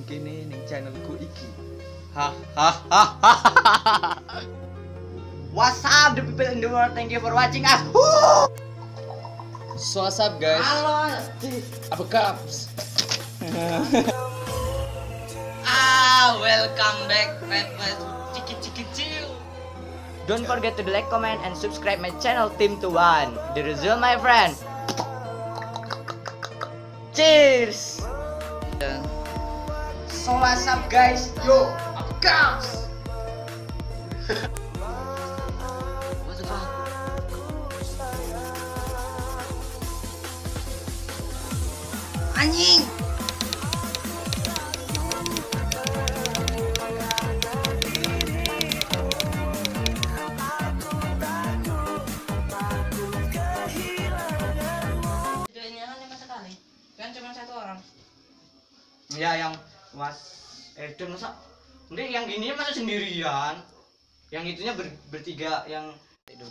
kene ning channelku iki. What's up the people in the world, thank you for watching us. So what's up guys? Halo. Apa kaps? Welcome back Red West Ciki Ciu. Don't forget to like, comment, and subscribe my channel Team to One. The result, my friend. Cheers. So what's up guys? Yo, apa kaps? What the fuck? Anjing. Kan cuma satu orang. Ya yang Don masa enggak yang gini masa sendirian, yang itunya bertiga yang itu.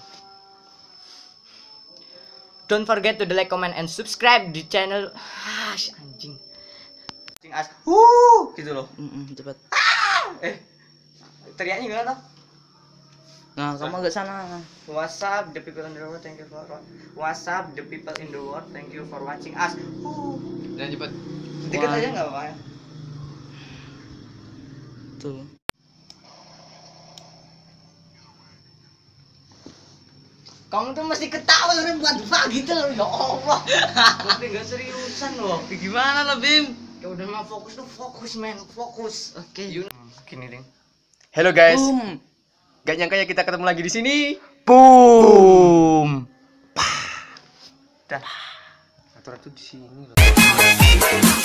Don't forget to like, comment, and subscribe di channel anjing as gitu loh. Cepat. Teriaknya gimana toh? Nah, kamu agak sana. What's up the people in the world, thank you for What's up the people in the world, thank you for watching us. Dan cepet. Dikit aja nggak apa-apa ya. Tuh. Kamu tuh mesti ketawa udah buat gitu loh, ya Allah. Tapi nggak seriusan loh. Gimana lah, Bim? Ya udah mah fokus tuh, fokus men, fokus. Oke. Gini ding. Halo guys. Boom. Gak nyangka ya kita ketemu lagi di sini. Boom. Dah. Ratu-ratu di sini loh.